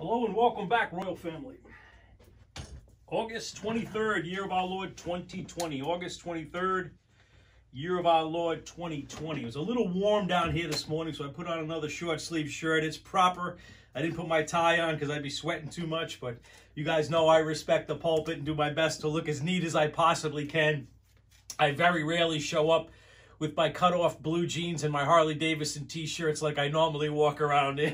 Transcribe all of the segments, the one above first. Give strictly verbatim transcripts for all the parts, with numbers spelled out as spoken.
Hello and welcome back, Royal Family. August twenty-third, year of our Lord twenty twenty. August twenty-third, year of our Lord twenty twenty. It was a little warm down here this morning, so I put on another short sleeve shirt. It's proper. I didn't put my tie on because I'd be sweating too much, but you guys know I respect the pulpit and do my best to look as neat as I possibly can. I very rarely show up with my cut-off blue jeans and my Harley Davidson t-shirts like I normally walk around in.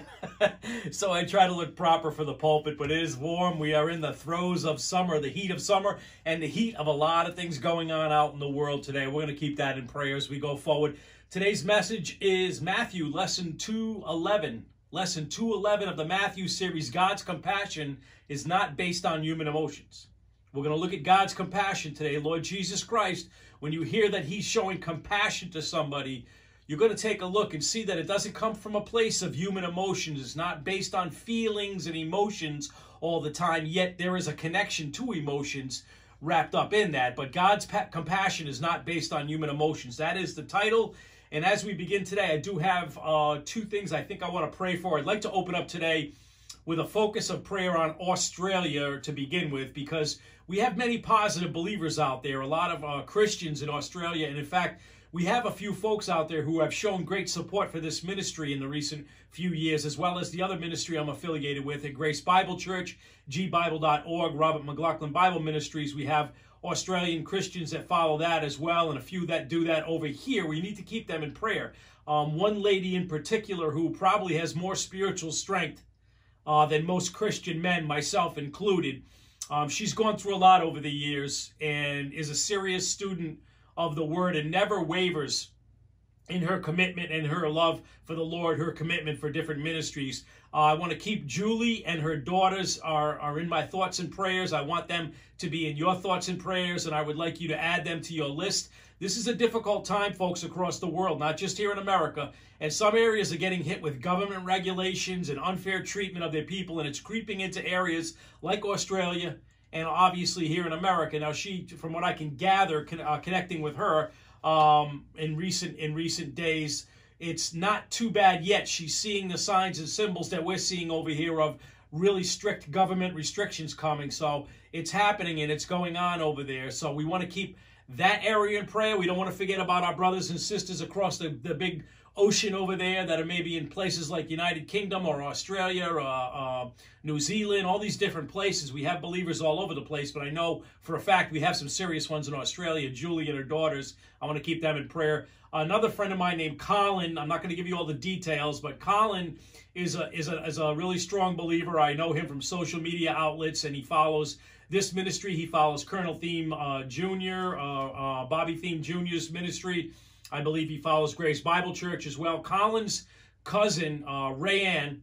So I try to look proper for the pulpit, but it is warm. We are in the throes of summer, the heat of summer, and the heat of a lot of things going on out in the world today. We're going to keep that in prayer as we go forward. Today's message is Matthew, Lesson two eleven. Lesson two eleven of the Matthew series, God's compassion is not based on human emotions. We're going to look at God's compassion today. Lord Jesus Christ, when you hear that he's showing compassion to somebody, you're going to take a look and see that it doesn't come from a place of human emotions. It's not based on feelings and emotions all the time, yet there is a connection to emotions wrapped up in that. But God's compassion is not based on human emotions. That is the title. And as we begin today, I do have uh, two things I think I want to pray for. I'd like to open up today with a focus of prayer on Australia to begin with, because we have many positive believers out there, a lot of uh, Christians in Australia, and in fact, we have a few folks out there who have shown great support for this ministry in the recent few years, as well as the other ministry I'm affiliated with at Grace Bible Church, G Bible dot org, Robert McLaughlin Bible Ministries. We have Australian Christians that follow that as well, and a few that do that over here. We need to keep them in prayer. Um, one lady in particular who probably has more spiritual strength Uh, than most Christian men, myself included. Um, she's gone through a lot over the years and is a serious student of the Word and never wavers in her commitment and her love for the Lord, her commitment for different ministries. Uh, I want to keep Julie and her daughters are, are in my thoughts and prayers. I want them to be in your thoughts and prayers, and I would like you to add them to your list. This is a difficult time, folks, across the world, not just here in America. And some areas are getting hit with government regulations and unfair treatment of their people, and it's creeping into areas like Australia and obviously here in America. Now, she, from what I can gather, con uh, connecting with her um, in recent in recent days, it's not too bad yet. She's seeing the signs and symbols that we're seeing over here of really strict government restrictions coming. So it's happening and it's going on over there. So we want to keep that area in prayer. We don't want to forget about our brothers and sisters across the, the big ocean over there that are maybe in places like United Kingdom or Australia or uh, uh, New Zealand, all these different places. We have believers all over the place, but I know for a fact we have some serious ones in Australia. Julie and her daughters, I want to keep them in prayer. Another friend of mine named Colin, I'm not going to give you all the details, but Colin is a, is a, is a really strong believer. I know him from social media outlets, and he follows this ministry. He follows Colonel Thiem uh, Junior, uh, uh, Bobby Thiem Junior's ministry. I believe he follows Grace Bible Church as well. Colin's cousin, uh, Rayanne,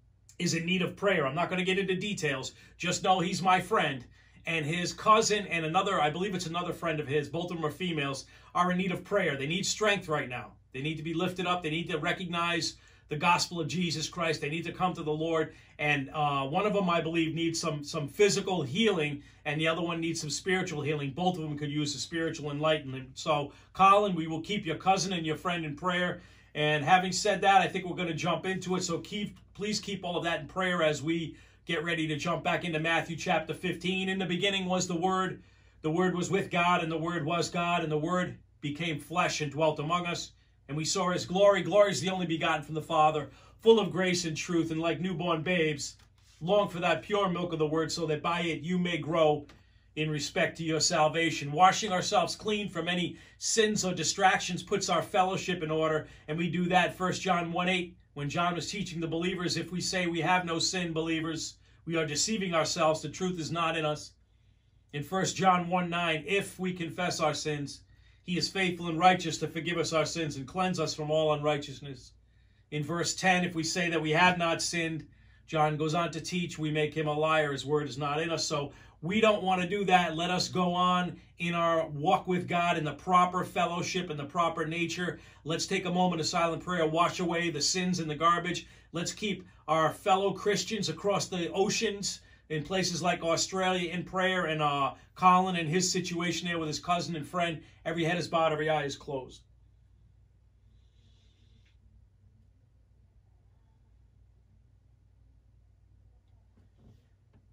is in need of prayer. I'm not going to get into details. Just know he's my friend. And his cousin and another, I believe it's another friend of his, both of them are females, are in need of prayer. They need strength right now. They need to be lifted up. They need to recognize the gospel of Jesus Christ. They need to come to the Lord. And uh, one of them, I believe, needs some, some physical healing, and the other one needs some spiritual healing. Both of them could use a spiritual enlightenment. So, Colin, we will keep your cousin and your friend in prayer. And having said that, I think we're going to jump into it. So keep, please keep all of that in prayer as we get ready to jump back into Matthew chapter fifteen. In the beginning was the Word. The Word was with God, and the Word was God, and the Word became flesh and dwelt among us. And we saw his glory. Glory is the only begotten from the Father, full of grace and truth. And like newborn babes, long for that pure milk of the Word, so that by it you may grow in respect to your salvation. Washing ourselves clean from any sins or distractions puts our fellowship in order. And we do that, First John one eight, when John was teaching the believers, if we say we have no sin, believers, we are deceiving ourselves. The truth is not in us. In First John one nine, if we confess our sins, he is faithful and righteous to forgive us our sins and cleanse us from all unrighteousness. In verse ten, if we say that we have not sinned, John goes on to teach, we make him a liar. His word is not in us. So we don't want to do that. Let us go on in our walk with God in the proper fellowship and the proper nature. Let's take a moment of silent prayer, wash away the sins and the garbage. Let's keep our fellow Christians across the oceans in places like Australia in prayer, and uh, Colin and his situation there with his cousin and friend. Every head is bowed, every eye is closed.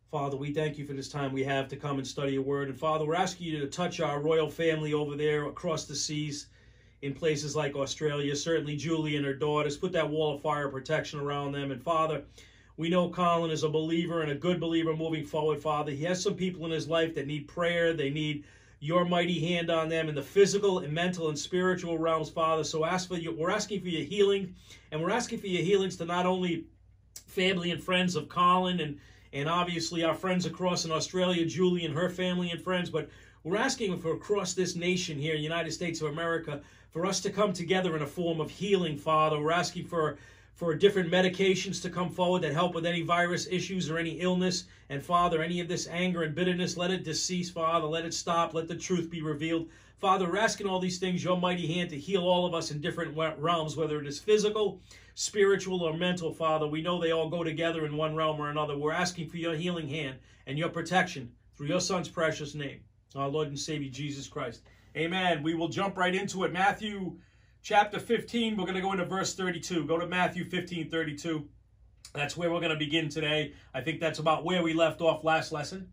Father, we thank you for this time we have to come and study your word. And Father, we're asking you to touch our royal family over there across the seas in places like Australia. Certainly Julie and her daughters. Put that wall of fire protection around them. And Father, we know Colin is a believer and a good believer moving forward, Father. He has some people in his life that need prayer. They need your mighty hand on them in the physical and mental and spiritual realms, Father. So ask for you. We're asking for your healing. And we're asking for your healings to not only family and friends of Colin and And obviously our friends across in Australia, Julie and her family and friends, but we're asking for across this nation here, United States of America, for us to come together in a form of healing, Father. We're asking for, for different medications to come forward that help with any virus issues or any illness. And Father, any of this anger and bitterness, let it decease, Father. Let it stop. Let the truth be revealed. Father, we're asking all these things, your mighty hand to heal all of us in different realms, whether it is physical, spiritual, or mental, Father. We know they all go together in one realm or another. We're asking for your healing hand and your protection through your Son's precious name, our Lord and Savior, Jesus Christ. Amen. We will jump right into it. Matthew chapter fifteen, we're going to go into verse thirty-two. Go to Matthew fifteen, thirty-two. That's where we're going to begin today. I think that's about where we left off last lesson.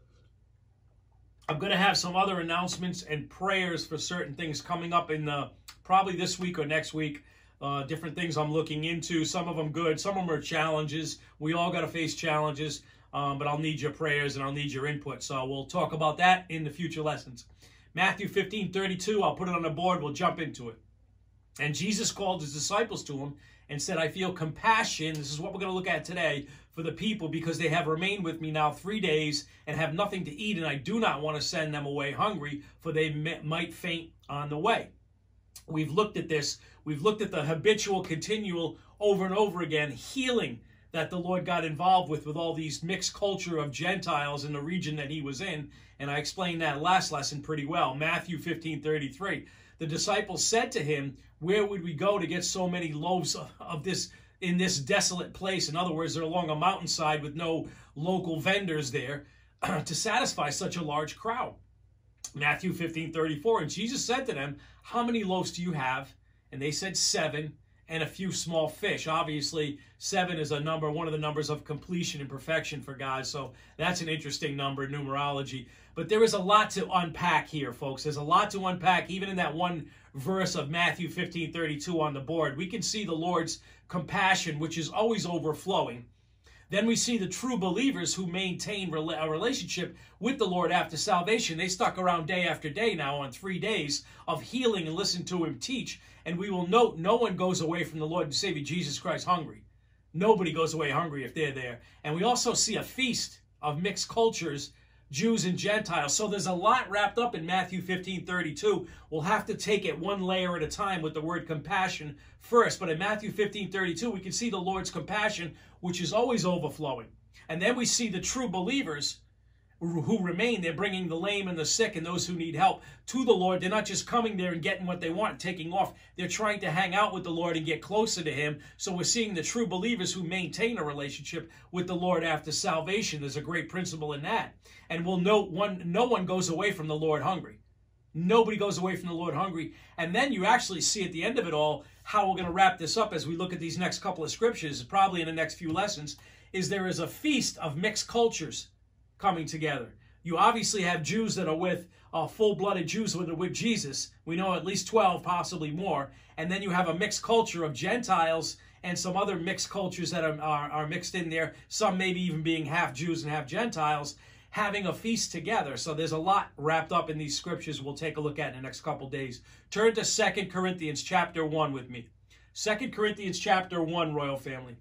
I'm going to have some other announcements and prayers for certain things coming up in the, probably this week or next week. Uh, different things I'm looking into. Some of them good. Some of them are challenges. We all got to face challenges. Um, but I'll need your prayers and I'll need your input. So we'll talk about that in the future lessons. Matthew fifteen, thirty-two. I'll put it on the board. We'll jump into it. And Jesus called his disciples to him and said, I feel compassion. This is what we're going to look at today for the people because they have remained with me now three days and have nothing to eat. And I do not want to send them away hungry, for they may, might faint on the way. We've looked at this. We've looked at the habitual, continual, over and over again, healing that the Lord got involved with, with all these mixed culture of Gentiles in the region that he was in. And I explained that last lesson pretty well. Matthew fifteen, thirty-three. The disciples said to him, where would we go to get so many loaves of, of this in this desolate place? In other words, they're along a mountainside with no local vendors there to satisfy such a large crowd. Matthew fifteen, thirty-four. And Jesus said to them, how many loaves do you have? And they said seven, and a few small fish. Obviously, seven is a number, one of the numbers of completion and perfection for God. So that's an interesting number, numerology. But there is a lot to unpack here, folks. There's a lot to unpack, even in that one verse of Matthew fifteen, thirty-two on the board. We can see the Lord's compassion, which is always overflowing. Then we see the true believers who maintain a relationship with the Lord after salvation. They stuck around day after day now on three days of healing and listen to him teach. And we will note no one goes away from the Lord and Savior Jesus Christ hungry. Nobody goes away hungry if they're there. And we also see a feast of mixed cultures, Jews and Gentiles. So there's a lot wrapped up in Matthew fifteen, thirty-two. We'll have to take it one layer at a time with the word compassion first. But in Matthew fifteen, thirty-two, we can see the Lord's compassion, which is always overflowing. And then we see the true believers who remain. They're bringing the lame and the sick and those who need help to the Lord. They're not just coming there and getting what they want, taking off. They're trying to hang out with the Lord and get closer to him. So we're seeing the true believers who maintain a relationship with the Lord after salvation. There's a great principle in that. And we'll note one, no one goes away from the Lord hungry. Nobody goes away from the Lord hungry. And then you actually see at the end of it all how we're going to wrap this up as we look at these next couple of scriptures, probably in the next few lessons, is there is a feast of mixed cultures coming together. You obviously have Jews that are with, uh, full-blooded Jews that are with Jesus. We know at least twelve, possibly more. And then you have a mixed culture of Gentiles and some other mixed cultures that are, are, are mixed in there, some maybe even being half Jews and half Gentiles, having a feast together. So there's a lot wrapped up in these scriptures we'll take a look at in the next couple days. Turn to Second Corinthians chapter one with me. Second Corinthians chapter one, royal family.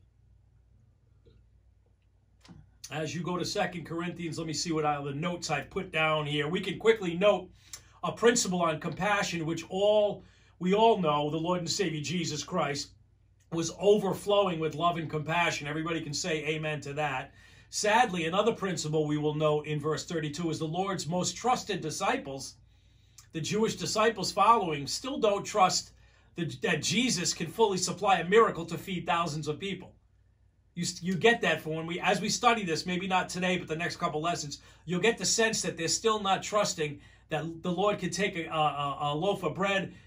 As you go to Second Corinthians, let me see what I, the notes I've put down here. We can quickly note a principle on compassion, which all we all know the Lord and Savior Jesus Christ was overflowing with love and compassion. Everybody can say amen to that. Sadly, another principle we will note in verse thirty-two is the Lord's most trusted disciples, the Jewish disciples following, still don't trust that, that Jesus can fully supply a miracle to feed thousands of people. You, you get that from when we, as we study this, maybe not today, but the next couple lessons, you'll get the sense that they're still not trusting that the Lord can take a, a, a loaf of bread,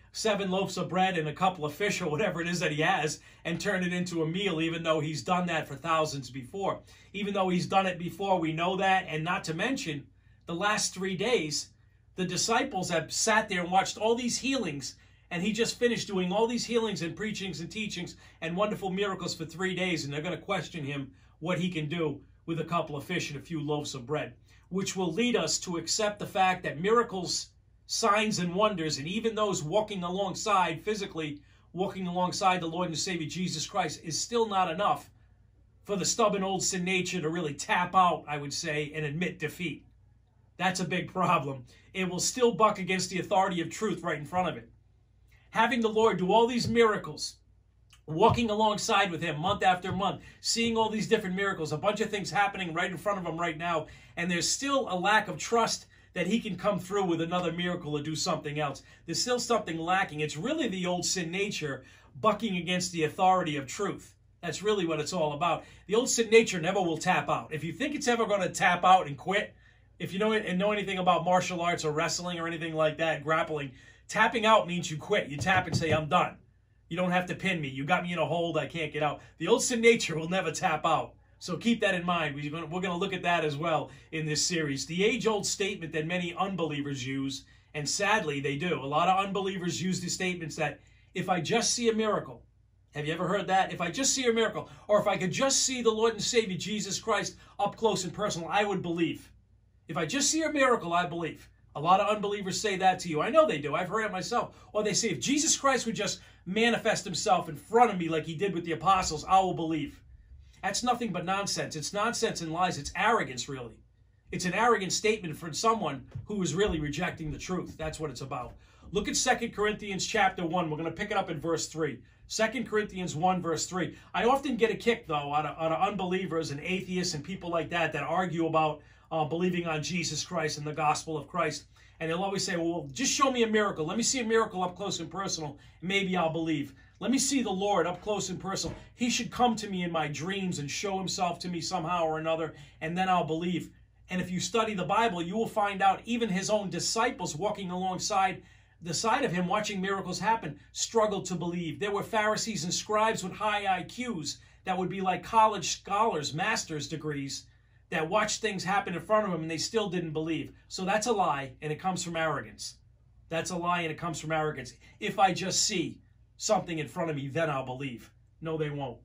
seven loaves of bread and a couple of fish or whatever it is that he has and turn it into a meal, even though he's done that for thousands before. Even though he's done it before, we know that. And not to mention, the last three days, the disciples have sat there and watched all these healings, and he just finished doing all these healings and preachings and teachings and wonderful miracles for three days, and they're going to question him what he can do with a couple of fish and a few loaves of bread, which will lead us to accept the fact that miracles, signs, and wonders, and even those walking alongside, physically walking alongside the Lord and Savior Jesus Christ, is still not enough for the stubborn old sin nature to really tap out, I would say, and admit defeat. That's a big problem. It will still buck against the authority of truth right in front of it. Having the Lord do all these miracles, walking alongside with him month after month, seeing all these different miracles, a bunch of things happening right in front of him right now, and there's still a lack of trust that he can come through with another miracle or do something else. There's still something lacking. It's really the old sin nature bucking against the authority of truth. That's really what it's all about. The old sin nature never will tap out. If you think it's ever going to tap out and quit, if you know and know anything about martial arts or wrestling or anything like that, grappling, tapping out means you quit. You tap and say, I'm done. You don't have to pin me. You got me in a hold. I can't get out. The old sin nature will never tap out. So keep that in mind. We're going to, we're going to look at that as well in this series. The age-old statement that many unbelievers use, and sadly they do. A lot of unbelievers use the statements that if I just see a miracle, have you ever heard that? If I just see a miracle, or if I could just see the Lord and Savior Jesus Christ up close and personal, I would believe. If I just see a miracle, I believe. A lot of unbelievers say that to you. I know they do. I've heard it myself. Or they say, if Jesus Christ would just manifest himself in front of me like he did with the apostles, I will believe. That's nothing but nonsense. It's nonsense and lies. It's arrogance, really. It's an arrogant statement from someone who is really rejecting the truth. That's what it's about. Look at Second Corinthians chapter one. We're going to pick it up in verse three. Second Corinthians one, verse three. I often get a kick, though, out of, out of unbelievers and atheists and people like that that argue about uh, believing on Jesus Christ and the gospel of Christ. And they'll always say, well, just show me a miracle. Let me see a miracle up close and personal, and maybe I'll believe. Let me see the Lord up close and personal. He should come to me in my dreams and show himself to me somehow or another, and then I'll believe. And if you study the Bible, you will find out even his own disciples walking alongside the side of him, watching miracles happen, struggled to believe. There were Pharisees and scribes with high I Qs that would be like college scholars, master's degrees, that watched things happen in front of them and they still didn't believe. So that's a lie, and it comes from arrogance. That's a lie, and it comes from arrogance. If I just see something in front of me, then I'll believe. No, they won't.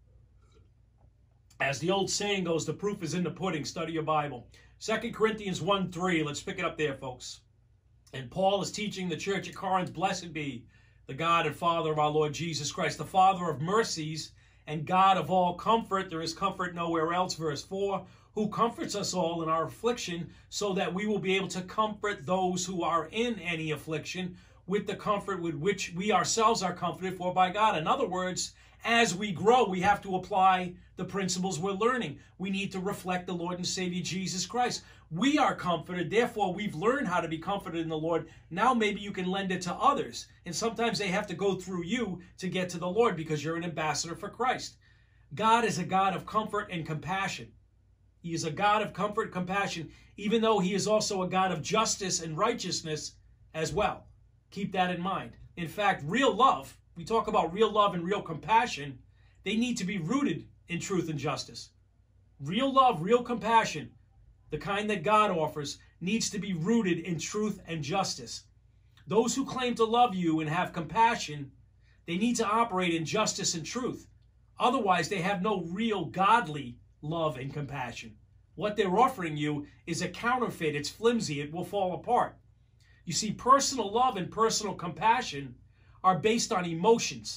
As the old saying goes, the proof is in the pudding. Study your Bible. Second Corinthians one three. Let's pick it up there, folks. And Paul is teaching the church at Corinth, blessed be the God and Father of our Lord Jesus Christ, the Father of mercies and God of all comfort. There is comfort nowhere else. Verse four. Who comforts us all in our affliction, so that we will be able to comfort those who are in any affliction with the comfort with which we ourselves are comforted for by God. In other words, as we grow, we have to apply the principles we're learning. We need to reflect the Lord and Savior Jesus Christ. We are comforted, therefore we've learned how to be comforted in the Lord. Now maybe you can lend it to others. And sometimes they have to go through you to get to the Lord because you're an ambassador for Christ. God is a God of comfort and compassion. He is a God of comfort and compassion, even though he is also a God of justice and righteousness as well. Keep that in mind. In fact, real love, we talk about real love and real compassion, they need to be rooted in truth and justice. Real love, real compassion, the kind that God offers, needs to be rooted in truth and justice. Those who claim to love you and have compassion, they need to operate in justice and truth. Otherwise, they have no real godly love and compassion. What they're offering you is a counterfeit. It's flimsy. It will fall apart. You see, personal love and personal compassion are based on emotions.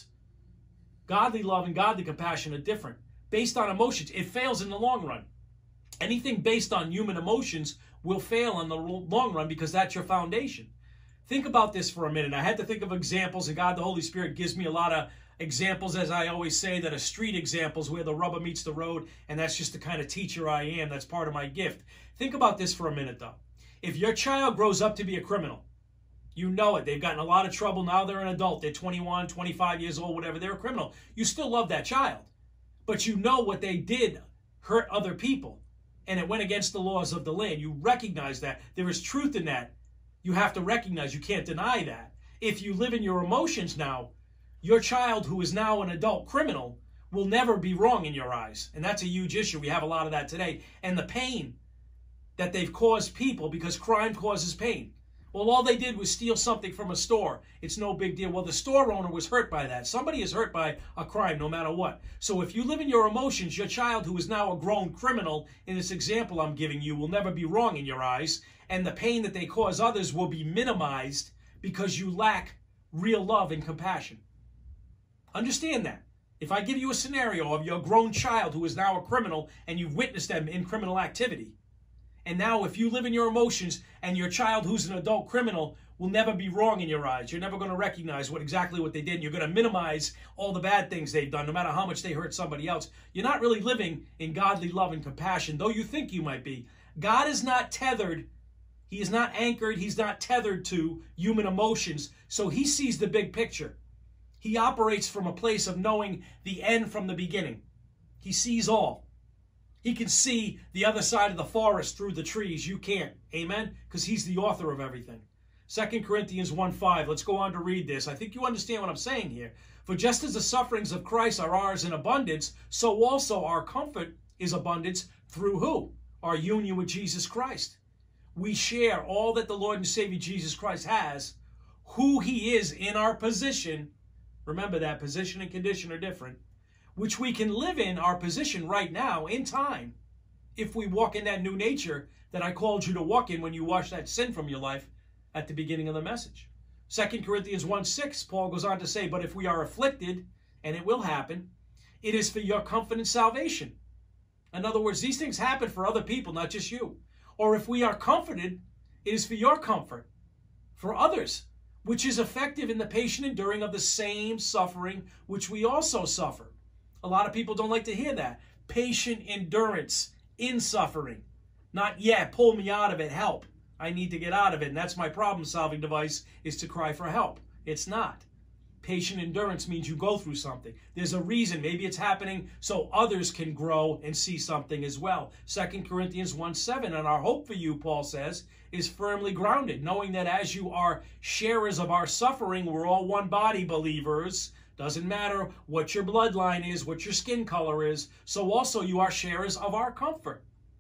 Godly love and godly compassion are different. Based on emotions, it fails in the long run. Anything based on human emotions will fail in the long run because that's your foundation. Think about this for a minute. I had to think of examples, and God, the Holy Spirit, gives me a lot of examples, as I always say, that are street examples where the rubber meets the road, and that's just the kind of teacher I am. That's part of my gift. Think about this for a minute, though. If your child grows up to be a criminal, you know it. They've gotten a lot of trouble. Now they're an adult. They're twenty-one, twenty-five years old, whatever. They're a criminal. You still love that child. But you know what they did hurt other people, and it went against the laws of the land. You recognize that. There is truth in that. You have to recognize. You can't deny that. If you live in your emotions now, your child who is now an adult criminal will never be wrong in your eyes. And that's a huge issue. We have a lot of that today. And the pain that they've caused people, because crime causes pain. Well, all they did was steal something from a store. It's no big deal. Well, the store owner was hurt by that. Somebody is hurt by a crime no matter what. So if you live in your emotions, your child who is now a grown criminal, in this example I'm giving you, will never be wrong in your eyes. And the pain that they cause others will be minimized because you lack real love and compassion. Understand that. If I give you a scenario of your grown child who is now a criminal and you've witnessed them in criminal activity, and now if you live in your emotions and your child who's an adult criminal will never be wrong in your eyes, you're never going to recognize what exactly what they did, and you're going to minimize all the bad things they've done, no matter how much they hurt somebody else. You're not really living in godly love and compassion, though you think you might be. God is not tethered. He is not anchored. He's not tethered to human emotions, so he sees the big picture. He operates from a place of knowing the end from the beginning. He sees all. He can see the other side of the forest through the trees. You can't. Amen? Because he's the author of everything. Second Corinthians one five. Let's go on to read this. I think you understand what I'm saying here. For just as the sufferings of Christ are ours in abundance, so also our comfort is abundance through who? Our union with Jesus Christ. We share all that the Lord and Savior Jesus Christ has, who he is in our position. Remember that position and condition are different. Which we can live in our position right now in time if we walk in that new nature that I called you to walk in when you wash that sin from your life at the beginning of the message. Second Corinthians one six, Paul goes on to say, but if we are afflicted, and it will happen, it is for your comfort and salvation. In other words, these things happen for other people, not just you. Or if we are comforted, it is for your comfort, for others, which is effective in the patient enduring of the same suffering which we also suffer. A lot of people don't like to hear that. Patient endurance in suffering. Not, yeah, pull me out of it, help. I need to get out of it, and that's my problem-solving device, is to cry for help. It's not. Patient endurance means you go through something. There's a reason. Maybe it's happening so others can grow and see something as well. Second Corinthians one seven, and our hope for you, Paul says, is firmly grounded, knowing that as you are sharers of our suffering, we're all one body, believers. Doesn't matter what your bloodline is, what your skin color is, so also you are sharers of our comfort.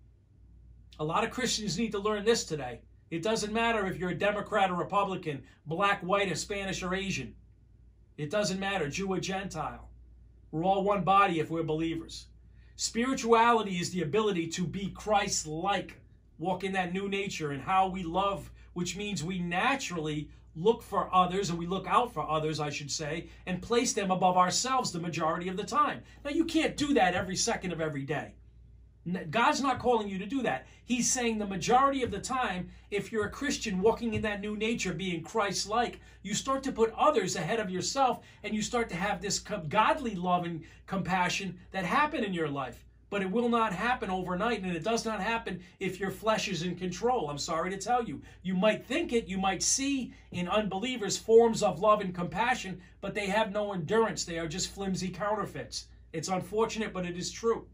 A lot of Christians need to learn this today. It doesn't matter if you're a Democrat or Republican, black, white, Spanish, or Asian. It doesn't matter, Jew or Gentile. We're all one body if we're believers. Spirituality is the ability to be Christ-like, walk in that new nature and how we love, which means we naturally look for others, and we look out for others, I should say, and place them above ourselves the majority of the time. Now, you can't do that every second of every day. God's not calling you to do that. He's saying the majority of the time, if you're a Christian walking in that new nature, being Christ-like, you start to put others ahead of yourself, and you start to have this godly love and compassion that happen in your life. But it will not happen overnight, and it does not happen if your flesh is in control. I'm sorry to tell you. You might think it, you might see in unbelievers forms of love and compassion, but they have no endurance. They are just flimsy counterfeits. It's unfortunate, but it is true.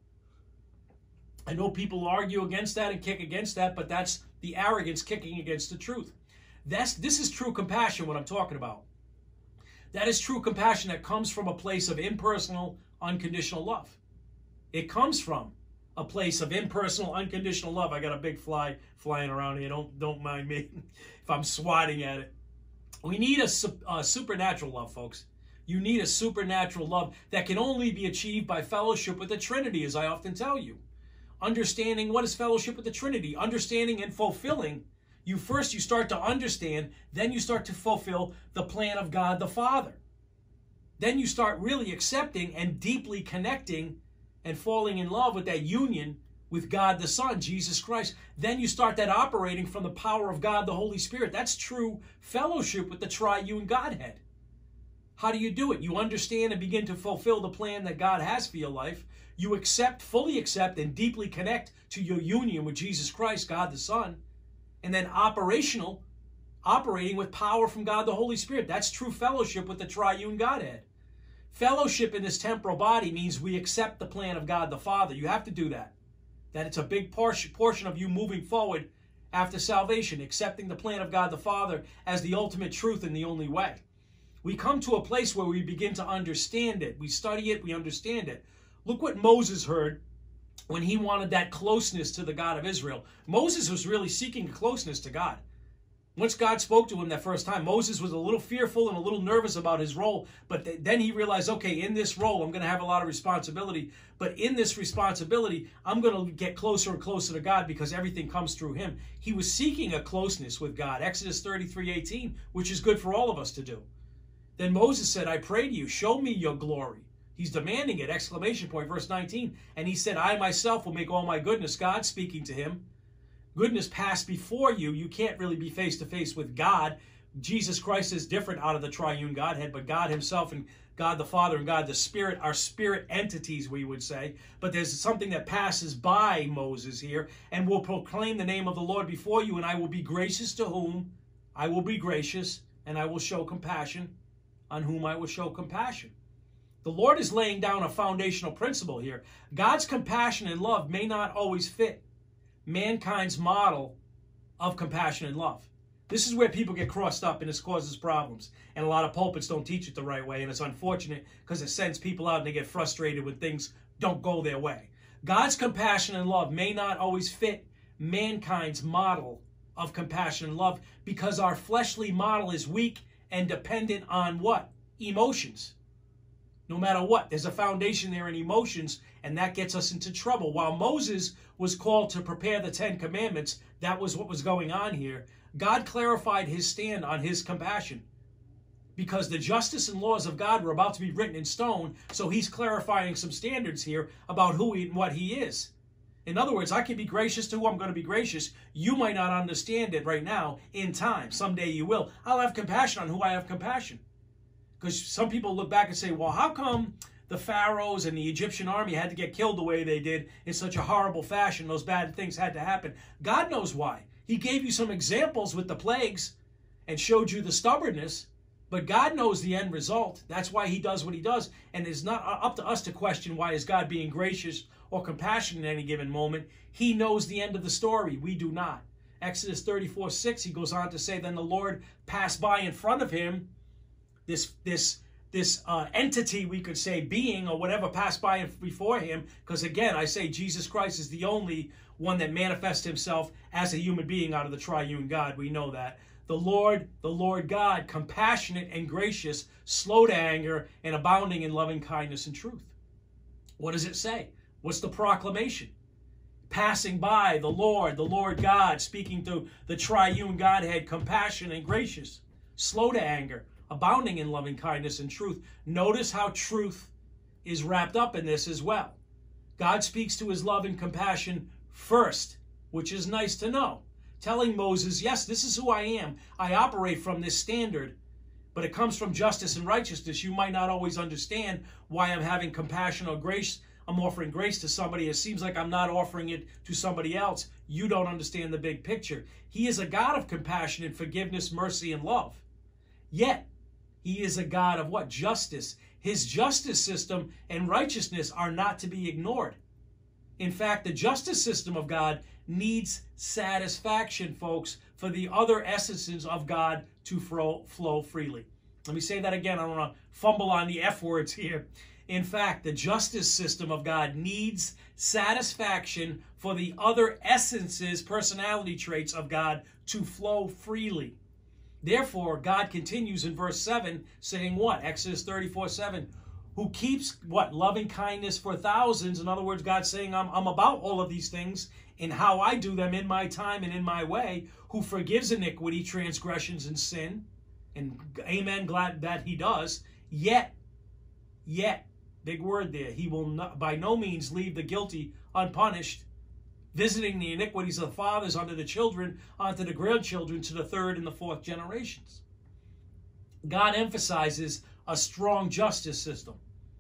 I know people argue against that and kick against that, but that's the arrogance kicking against the truth. That's, this is true compassion, what I'm talking about. That is true compassion that comes from a place of impersonal, unconditional love. It comes from a place of impersonal, unconditional love. I got a big fly flying around here. Don't, don't mind me if I'm swatting at it. We need a, a supernatural love, folks. You need a supernatural love that can only be achieved by fellowship with the Trinity, as I often tell you. Understanding what is fellowship with the Trinity, understanding and fulfilling. You first, you start to understand, then you start to fulfill the plan of God the Father. Then you start really accepting and deeply connecting and falling in love with that union with God the Son, Jesus Christ. Then you start that operating from the power of God the Holy Spirit. That's true fellowship with the triune Godhead. How do you do it? You understand and begin to fulfill the plan that God has for your life. You accept, fully accept, and deeply connect to your union with Jesus Christ, God the Son. And then operational, operating with power from God the Holy Spirit. That's true fellowship with the triune Godhead. Fellowship in this temporal body means we accept the plan of God the Father. You have to do that. That it's a big portion of you moving forward after salvation, accepting the plan of God the Father as the ultimate truth and the only way. We come to a place where we begin to understand it. We study it, we understand it. Look what Moses heard when he wanted that closeness to the God of Israel. Moses was really seeking closeness to God. Once God spoke to him that first time, Moses was a little fearful and a little nervous about his role, but th then he realized, okay, in this role, I'm going to have a lot of responsibility, but in this responsibility, I'm going to get closer and closer to God because everything comes through him. He was seeking a closeness with God, Exodus thirty-three eighteen, which is good for all of us to do. Then Moses said, I pray to you, show me your glory. He's demanding it, exclamation point, verse nineteen. And he said, I myself will make all my goodness, God speaking to him, goodness pass before you. You can't really be face to face with God. Jesus Christ is different out of the triune Godhead, but God himself and God the Father and God the Spirit are spirit entities, we would say. But there's something that passes by Moses here, and will proclaim the name of the Lord before you, and I will be gracious to whom I will be gracious, and I will show compassion on whom I will show compassion. The Lord is laying down a foundational principle here. God's compassion and love may not always fit mankind's model of compassion and love. This is where people get crossed up and this causes problems. And a lot of pulpits don't teach it the right way, and it's unfortunate because it sends people out and they get frustrated when things don't go their way. God's compassion and love may not always fit mankind's model of compassion and love because our fleshly model is weak and dependent on what? Emotions. No matter what, there's a foundation there in emotions, and that gets us into trouble. While Moses was called to prepare the Ten Commandments, that was what was going on here. God clarified his stand on his compassion because the justice and laws of God were about to be written in stone, so he's clarifying some standards here about who he and what he is. In other words, I can be gracious to who I'm going to be gracious. You might not understand it right now. In time, someday you will. I'll have compassion on who I have compassion. Because some people look back and say, well, how come the pharaohs and the Egyptian army had to get killed the way they did in such a horrible fashion? Those bad things had to happen. God knows why. He gave you some examples with the plagues and showed you the stubbornness, but God knows the end result. That's why he does what he does. And it's not up to us to question why is God being gracious or compassionate in any given moment. He knows the end of the story. We do not. Exodus thirty-four six, he goes on to say, then the Lord passed by in front of him. This, this, this uh, entity, we could say, being or whatever, passed by before him. Because again, I say Jesus Christ is the only one that manifests himself as a human being out of the triune God. We know that. The Lord, the Lord God, compassionate and gracious, slow to anger, and abounding in loving kindness and truth. What does it say? What's the proclamation? Passing by the Lord, the Lord God, speaking to the triune Godhead, compassionate and gracious, slow to anger, abounding in loving kindness and truth. Notice how truth is wrapped up in this as well. God speaks to his love and compassion first, which is nice to know. Telling Moses, yes, this is who I am. I operate from this standard, but it comes from justice and righteousness. You might not always understand why I'm having compassion or grace. I'm offering grace to somebody. It seems like I'm not offering it to somebody else. You don't understand the big picture. He is a God of compassion and forgiveness, mercy, and love. Yet, he is a God of what? Justice. His justice system and righteousness are not to be ignored. In fact, the justice system of God needs satisfaction, folks, for the other essences of God to flow, flow freely. Let me say that again. I don't want to fumble on the F words here. In fact, the justice system of God needs satisfaction for the other essences, personality traits of God to flow freely. Therefore, God continues in verse seven, saying what? Exodus thirty-four seven, who keeps what? Loving kindness for thousands. In other words, God's saying, I'm, I'm about all of these things and how I do them in my time and in my way, who forgives iniquity, transgressions, and sin. And amen, glad that he does. Yet, yet, big word there, he will not, by no means leave the guilty unpunished, visiting the iniquities of the fathers unto the children, unto the grandchildren, to the third and the fourth generations. God emphasizes a strong justice system.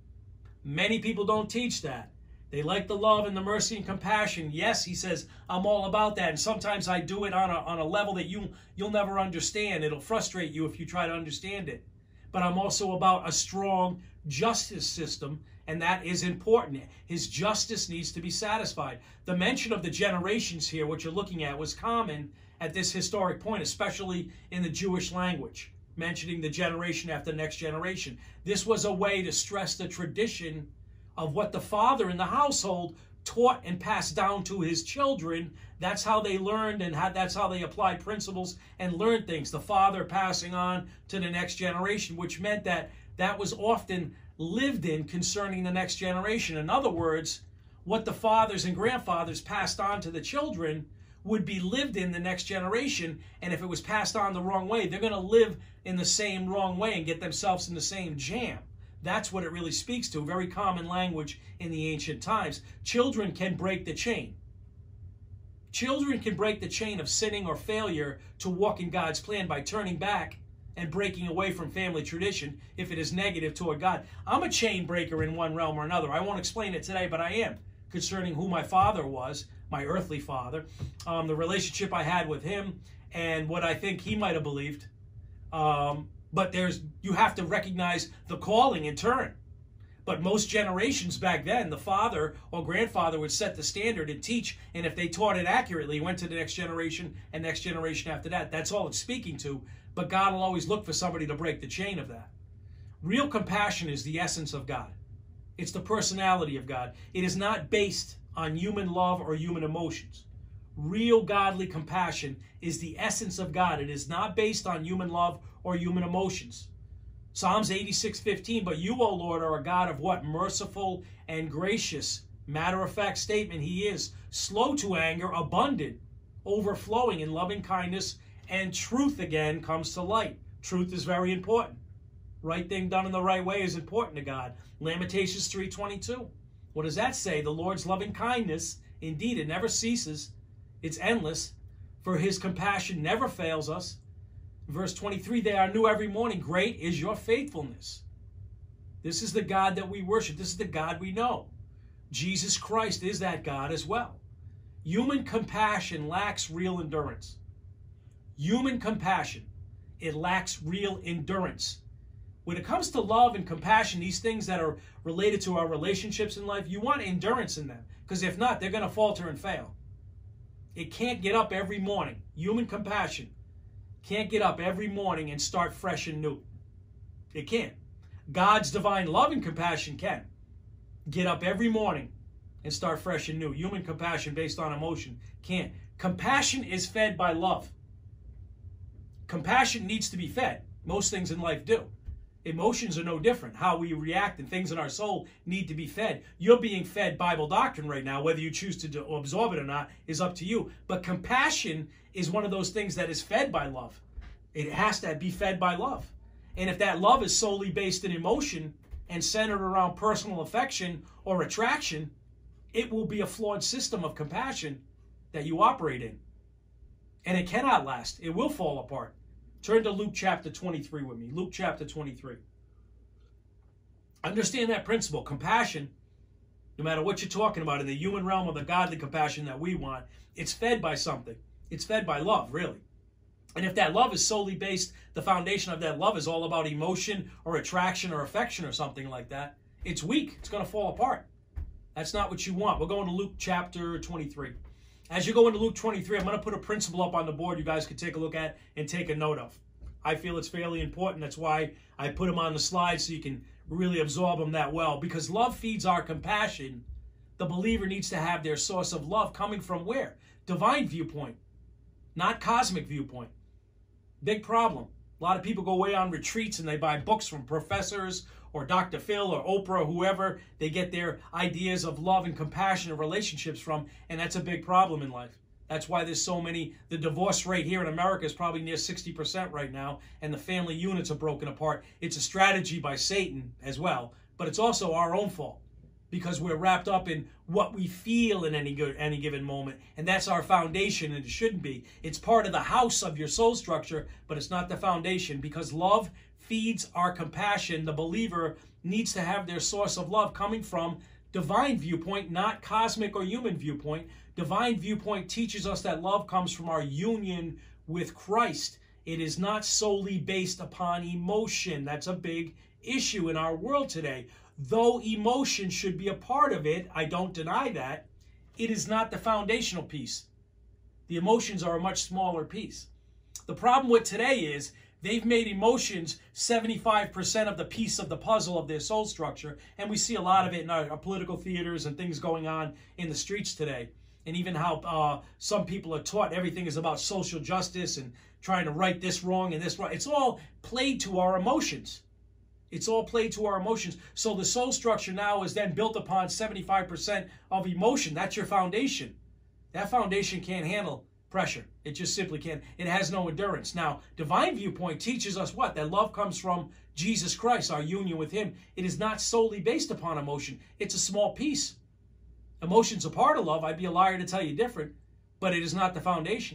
Many people don't teach that. They like the love and the mercy and compassion. Yes, he says, I'm all about that. And sometimes I do it on a, on a level that you, you'll never understand. It'll frustrate you if you try to understand it. but I'm also about a strong justice system, and that is important. His justice needs to be satisfied. The mention of the generations here, what you're looking at, was common at this historic point, especially in the Jewish language, mentioning the generation after the next generation. This was a way to stress the tradition of what the father in the household taught and passed down to his children. That's how they learned, and how, that's how they applied principles and learned things. The father passing on to the next generation, which meant that that was often lived in concerning the next generation. In other words, what the fathers and grandfathers passed on to the children would be lived in the next generation, and if it was passed on the wrong way, they're going to live in the same wrong way and get themselves in the same jam. That's what it really speaks to, very common language in the ancient times. Children can break the chain. Children can break the chain of sinning or failure to walk in God's plan by turning back and breaking away from family tradition if it is negative toward God. I'm a chain breaker in one realm or another. I won't explain it today, but I am, concerning who my father was, my earthly father, um, the relationship I had with him, and what I think he might have believed. Um, but there's you have to recognize the calling in turn. But most generations back then, the father or grandfather would set the standard and teach, and if they taught it accurately, went to the next generation and next generation after that. That's all it's speaking to. But God will always look for somebody to break the chain of that. Real compassion is the essence of God. It's the personality of God. It is not based on human love or human emotions. Real godly compassion is the essence of God. It is not based on human love or human emotions. Psalms eighty-six fifteen, but you, O Lord, are a God of what? Merciful and gracious. Matter-of-fact statement, he is. Slow to anger, abundant, overflowing in loving kindness, and truth again comes to light. Truth is very important. Right thing done in the right way is important to God. Lamentations three twenty-two. What does that say? The Lord's loving kindness, indeed, it never ceases. It's endless. For his compassion never fails us. Verse twenty-three, they are new every morning. Great is your faithfulness. This is the God that we worship. This is the God we know. Jesus Christ is that God as well. Human compassion lacks real endurance. Human compassion, it lacks real endurance. When it comes to love and compassion, these things that are related to our relationships in life, you want endurance in them. Because if not, they're going to falter and fail. It can't get up every morning. Human compassion can't get up every morning and start fresh and new. It can't. God's divine love and compassion can get up every morning and start fresh and new. Human compassion based on emotion can't. Compassion is fed by love. Compassion needs to be fed. Most things in life do. Emotions are no different. How we react and things in our soul need to be fed. You're being fed Bible doctrine right now. Whether you choose to do, absorb it or not is up to you. But compassion is one of those things that is fed by love. It has to be fed by love. And if that love is solely based in emotion and centered around personal affection or attraction, it will be a flawed system of compassion that you operate in. And it cannot last. It will fall apart. Turn to Luke chapter twenty-three with me. Luke chapter twenty-three. Understand that principle. Compassion, no matter what you're talking about in the human realm or the godly compassion that we want, it's fed by something. It's fed by love, really. And if that love is solely based, the foundation of that love is all about emotion or attraction or affection or something like that, it's weak. It's going to fall apart. That's not what you want. We're going to Luke chapter twenty-three. As you go into Luke twenty-three, I'm going to put a principle up on the board you guys can take a look at and take a note of. I feel it's fairly important. That's why I put them on the slide so you can really absorb them that well. Because love feeds our compassion. The believer needs to have their source of love coming from where? Divine viewpoint, not cosmic viewpoint. Big problem. A lot of people go away on retreats and they buy books from professors or Doctor Phil or Oprah, whoever they get their ideas of love and compassion and relationships from, and that's a big problem in life. That's why there's so many, the divorce rate here in America is probably near sixty percent right now, and the family units are broken apart. It's a strategy by Satan as well, but it's also our own fault because we're wrapped up in what we feel in any good, any given moment, and that's our foundation, and it shouldn't be. It's part of the house of your soul structure, but it's not the foundation, because love feeds our compassion. The believer needs to have their source of love coming from divine viewpoint, not cosmic or human viewpoint. Divine viewpoint teaches us that love comes from our union with Christ. It is not solely based upon emotion. That's a big issue in our world today. Though emotion should be a part of it, I don't deny that, it is not the foundational piece. The emotions are a much smaller piece. The problem with today is they've made emotions seventy-five percent of the piece of the puzzle of their soul structure, and we see a lot of it in our, our political theaters and things going on in the streets today. And even how uh, some people are taught everything is about social justice and trying to right this wrong and this right. It's all played to our emotions. It's all played to our emotions. So the soul structure now is then built upon seventy-five percent of emotion. That's your foundation. That foundation can't handle pressure. It just simply can't. It has no endurance. Now, divine viewpoint teaches us what? That love comes from Jesus Christ, our union with him. It is not solely based upon emotion. It's a small piece. Emotion's a part of love. I'd be a liar to tell you different, but it is not the foundation.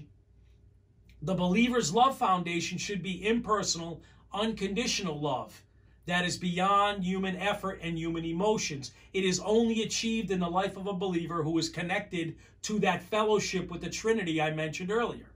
The believer's love foundation should be impersonal, unconditional love that is beyond human effort and human emotions. It is only achieved in the life of a believer who is connected to that fellowship with the Trinity I mentioned earlier.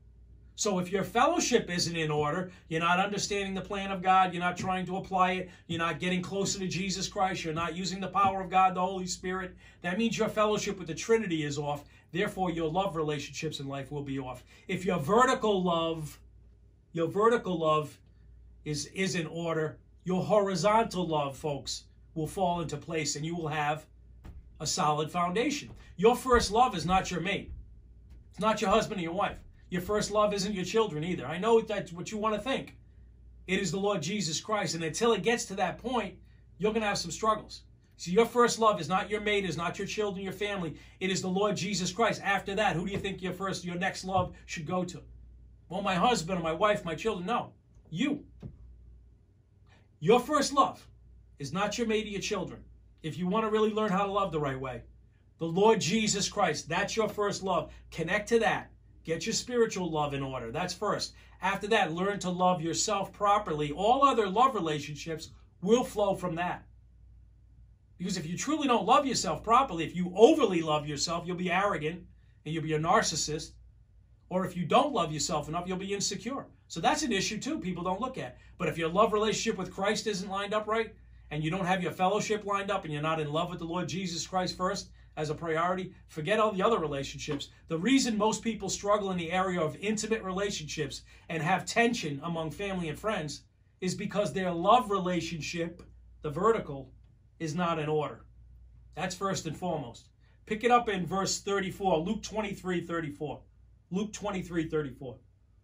So if your fellowship isn't in order, you're not understanding the plan of God, you're not trying to apply it, you're not getting closer to Jesus Christ, you're not using the power of God, the Holy Spirit, that means your fellowship with the Trinity is off. Therefore, your love relationships in life will be off. If your vertical love, your vertical love is, is in order, your horizontal love, folks, will fall into place and you will have a solid foundation. Your first love is not your mate. It's not your husband or your wife. Your first love isn't your children either. I know that's what you want to think. It is the Lord Jesus Christ. And until it gets to that point, you're going to have some struggles. So your first love is not your mate, is not your children, your family. It is the Lord Jesus Christ. After that, who do you think your first, your next love should go to? Well, my husband or my wife, my children. No, you. Your first love is not your mate or your children. If you want to really learn how to love the right way, the Lord Jesus Christ, that's your first love. Connect to that. Get your spiritual love in order. That's first. After that, learn to love yourself properly. All other love relationships will flow from that. Because if you truly don't love yourself properly, if you overly love yourself, you'll be arrogant and you'll be a narcissist. Or if you don't love yourself enough, you'll be insecure. So that's an issue too people don't look at. But if your love relationship with Christ isn't lined up right, and you don't have your fellowship lined up, and you're not in love with the Lord Jesus Christ first as a priority, forget all the other relationships. The reason most people struggle in the area of intimate relationships and have tension among family and friends is because their love relationship, the vertical, is not in order. That's first and foremost. Pick it up in verse thirty-four, Luke twenty-three thirty-four. Luke twenty-three thirty-four.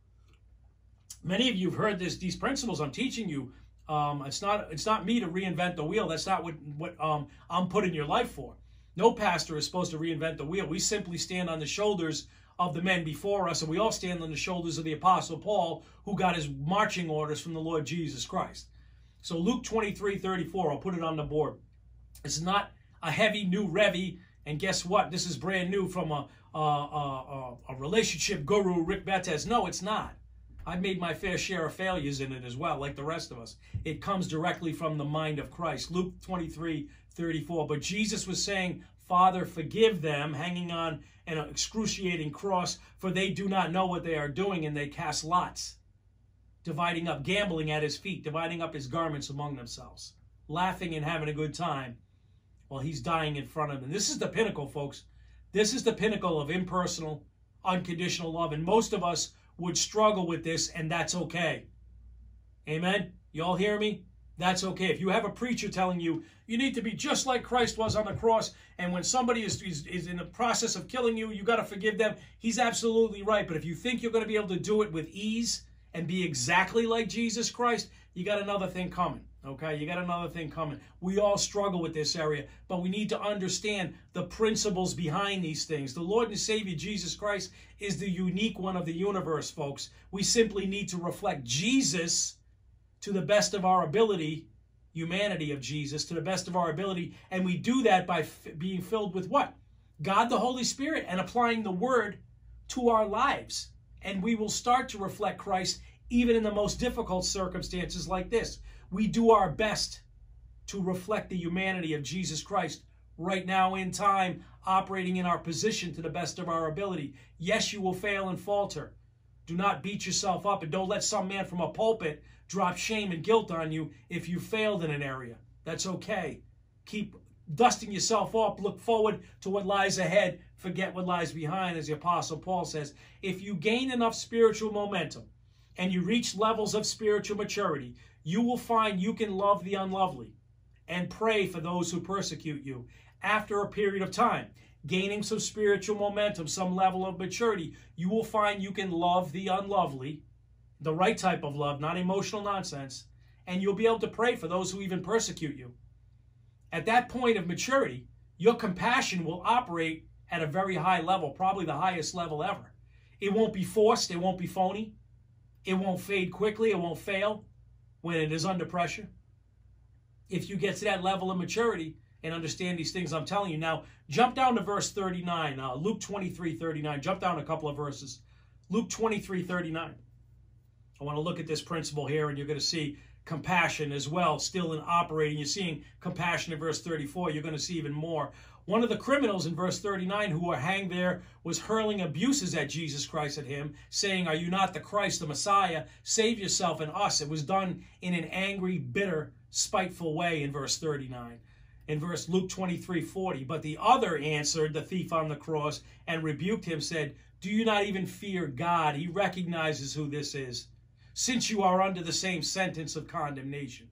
Many of you have heard this, these principles I'm teaching you. Um, it's not it's not me to reinvent the wheel. That's not what, what um, I'm putting your life for. No pastor is supposed to reinvent the wheel. We simply stand on the shoulders of the men before us, and we all stand on the shoulders of the Apostle Paul, who got his marching orders from the Lord Jesus Christ. So Luke twenty-three thirty-four, I'll put it on the board. It's not a heavy new Revy, and guess what? This is brand new from a, a, a, a relationship guru, Rick Bethes. No, it's not. I've made my fair share of failures in it as well, like the rest of us. It comes directly from the mind of Christ. Luke twenty-three thirty-four. But Jesus was saying, Father, forgive them, hanging on an excruciating cross, for they do not know what they are doing, and they cast lots, dividing up, gambling at his feet, dividing up his garments among themselves, laughing and having a good time while he's dying in front of them. This is the pinnacle, folks. This is the pinnacle of impersonal, unconditional love, and most of us would struggle with this, and that's okay. Amen? You all hear me? That's okay. If you have a preacher telling you, you need to be just like Christ was on the cross, and when somebody is, is, is in the process of killing you, you got to forgive them, he's absolutely right. But if you think you're going to be able to do it with ease and be exactly like Jesus Christ, you got another thing coming. Okay, you got another thing coming. We all struggle with this area, but we need to understand the principles behind these things. The Lord and Savior Jesus Christ is the unique one of the universe, folks. We simply need to reflect Jesus to the best of our ability, humanity of Jesus, to the best of our ability, and we do that by f being filled with what? God the Holy Spirit, and applying the Word to our lives. And we will start to reflect Christ even in the most difficult circumstances like this. We do our best to reflect the humanity of Jesus Christ right now in time, operating in our position to the best of our ability. Yes, you will fail and falter, Do not beat yourself up, and don't let some man from a pulpit drop shame and guilt on you if you failed in an area. That's okay. Keep dusting yourself off. Look forward to what lies ahead. Forget what lies behind, as the Apostle Paul says. If you gain enough spiritual momentum and you reach levels of spiritual maturity, you will find you can love the unlovely and pray for those who persecute you. After a period of time, gaining some spiritual momentum, some level of maturity, you will find you can love the unlovely, the right type of love, not emotional nonsense, and you'll be able to pray for those who even persecute you. At that point of maturity, your compassion will operate at a very high level, probably the highest level ever. It won't be forced, it won't be phony, it won't fade quickly, it won't fail when it is under pressure. If you get to that level of maturity and understand these things I'm telling you. Now, jump down to verse thirty-nine, uh, Luke twenty-three thirty-nine. Jump down a couple of verses. Luke twenty-three thirty-nine. I want to look at this principle here, and you're going to see compassion as well, still in operating. You're seeing compassion in verse thirty-four. You're going to see even more. One of the criminals in verse thirty-nine who were hanged there was hurling abuses at Jesus Christ, at him, saying, "Are you not the Christ, the Messiah? Save yourself and us." It was done in an angry, bitter, spiteful way in verse thirty-nine. In verse Luke twenty-three forty, but the other answered the thief on the cross and rebuked him, said, "Do you not even fear God?" He recognizes who this is, since you are under the same sentence of condemnation.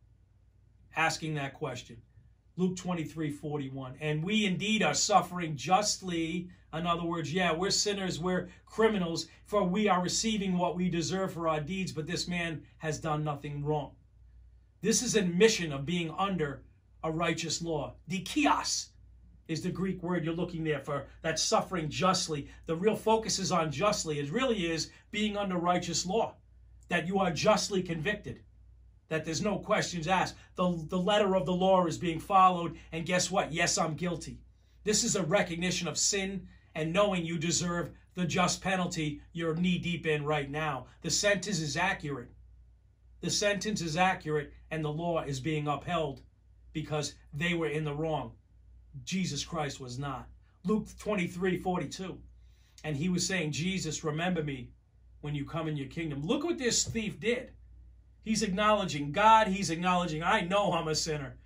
Asking that question. Luke twenty-three forty-one. And we indeed are suffering justly. In other words, yeah, we're sinners, we're criminals, for we are receiving what we deserve for our deeds, but this man has done nothing wrong. This is an admission of being under a righteous law. Dikios is the Greek word you're looking there for, that suffering justly. The real focus is on justly. It really is being under righteous law, that you are justly convicted, that there's no questions asked. The, the letter of the law is being followed, and guess what? Yes, I'm guilty. This is a recognition of sin and knowing you deserve the just penalty you're knee-deep in right now. The sentence is accurate. The sentence is accurate, and the law is being upheld because they were in the wrong. Jesus Christ was not. Luke twenty-three forty-two. And he was saying, "Jesus, remember me when you come in your kingdom." Look what this thief did. He's acknowledging God. He's acknowledging, I know I'm a sinner.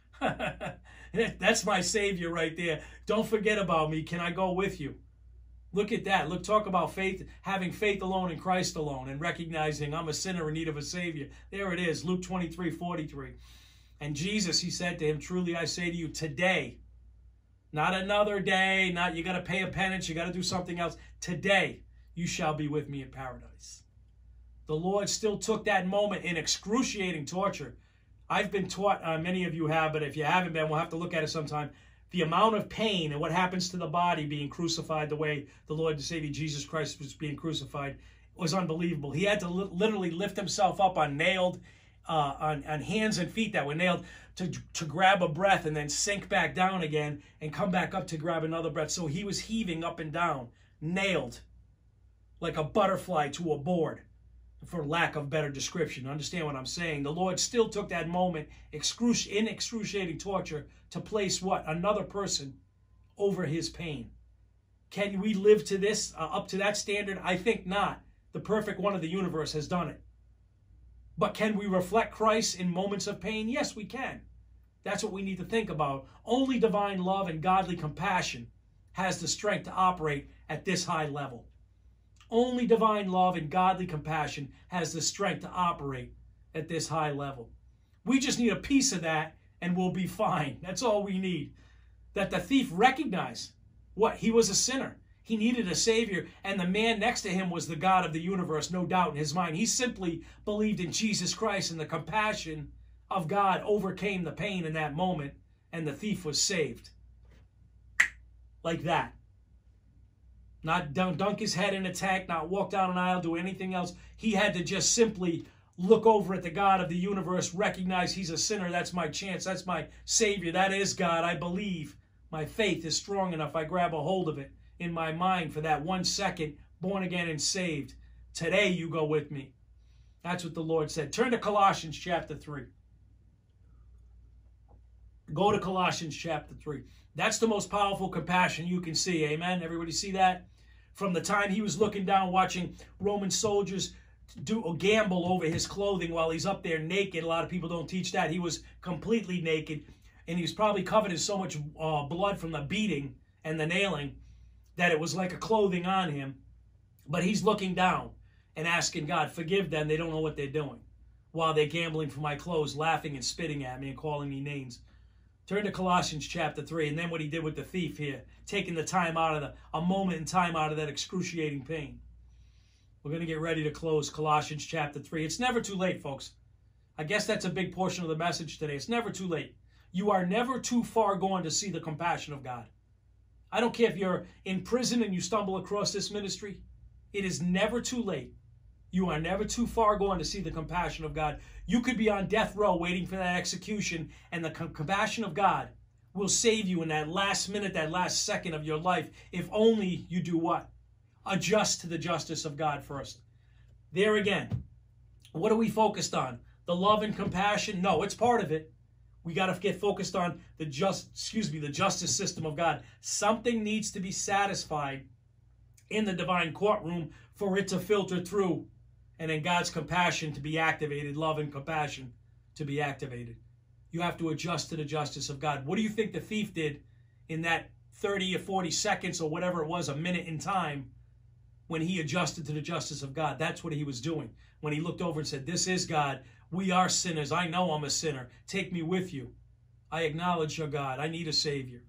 That's my Savior right there. Don't forget about me. Can I go with you? Look at that. Look, talk about faith, having faith alone in Christ alone, and recognizing I'm a sinner in need of a Savior. There it is, Luke twenty-three forty-three. And Jesus, he said to him, "Truly I say to you, today," not another day, not you got to pay a penance, you got to do something else. "Today you shall be with me in paradise." The Lord still took that moment in excruciating torture. I've been taught, uh, many of you have, but if you haven't been, we'll have to look at it sometime. The amount of pain and what happens to the body being crucified the way the Lord and Savior Jesus Christ was being crucified was unbelievable. He had to li literally lift himself up on nailed, uh, on, on hands and feet that were nailed to, to grab a breath and then sink back down again and come back up to grab another breath. So he was heaving up and down, nailed like a butterfly to a board, for lack of better description. Understand what I'm saying? The Lord still took that moment excruci in excruciating torture to place what? Another person over his pain. Can we live to this, uh, up to that standard? I think not. The perfect one of the universe has done it. But can we reflect Christ in moments of pain? Yes, we can. That's what we need to think about. Only divine love and godly compassion has the strength to operate at this high level. Only divine love and godly compassion has the strength to operate at this high level. We just need a piece of that and we'll be fine. That's all we need. That the thief recognized what? He was a sinner. He needed a Savior, and the man next to him was the God of the universe, no doubt in his mind. He simply believed in Jesus Christ, and the compassion of God overcame the pain in that moment, and the thief was saved. Like that. Not dunk his head in a tank, not walk down an aisle, do anything else. He had to just simply look over at the God of the universe, recognize he's a sinner. That's my chance. That's my Savior. That is God. I believe. My faith is strong enough. I grab a hold of it in my mind for that one second, born again and saved. Today you go with me. That's what the Lord said. Turn to Colossians chapter three. Go to Colossians chapter three. That's the most powerful compassion you can see. Amen? Everybody see that? From the time he was looking down, watching Roman soldiers do a gamble over his clothing while he's up there naked. A lot of people don't teach that. He was completely naked, and he was probably covered in so much uh, blood from the beating and the nailing that it was like a clothing on him. But he's looking down and asking God, forgive them, they don't know what they're doing, while they're gambling for my clothes, laughing and spitting at me and calling me names. Turn to Colossians chapter three, and then what he did with the thief here, taking the time out of the, a moment in time out of that excruciating pain. We're going to get ready to close Colossians chapter three. It's never too late, folks. I guess that's a big portion of the message today. It's never too late. You are never too far gone to see the compassion of God. I don't care if you're in prison and you stumble across this ministry. It is never too late. You are never too far gone to see the compassion of God. You could be on death row waiting for that execution, and the compassion of God will save you in that last minute, that last second of your life, if only you do what? Adjust to the justice of God first. There again, what are we focused on? The love and compassion? No, it's part of it. We got to get focused on the just, excuse me, the justice system of God. Something needs to be satisfied in the divine courtroom for it to filter through, and in God's compassion to be activated, love and compassion to be activated. You have to adjust to the justice of God. What do you think the thief did in that thirty or forty seconds or whatever it was, a minute in time, when he adjusted to the justice of God? That's what he was doing. When he looked over and said, this is God. We are sinners. I know I'm a sinner. Take me with you. I acknowledge your God. I need a Savior.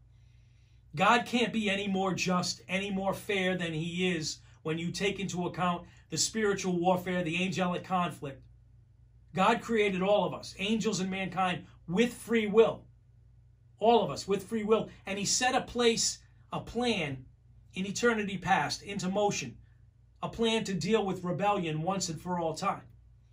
God can't be any more just, any more fair than he is when you take into account the spiritual warfare, the angelic conflict. God created all of us, angels and mankind, with free will. All of us with free will. And he set a place, a plan in eternity past into motion. A plan to deal with rebellion once and for all time.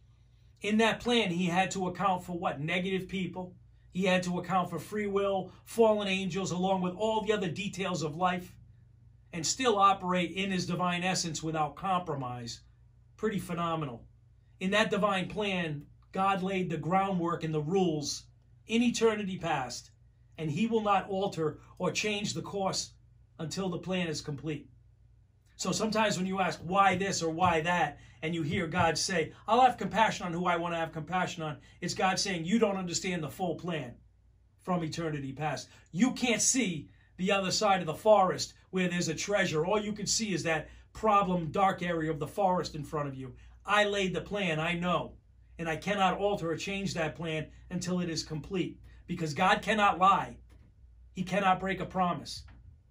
In that plan, he had to account for what? Negative people. He had to account for free will, fallen angels, along with all the other details of life, and still operate in his divine essence without compromise. Pretty phenomenal. In that divine plan, God laid the groundwork and the rules in eternity past, and he will not alter or change the course until the plan is complete. So sometimes when you ask why this or why that, and you hear God say, I'll have compassion on who I want to have compassion on, it's God saying, you don't understand the full plan from eternity past. You can't see the other side of the forest where there's a treasure. All you can see is that problem, dark area of the forest in front of you. I laid the plan, I know. And I cannot alter or change that plan until it is complete. Because God cannot lie. He cannot break a promise.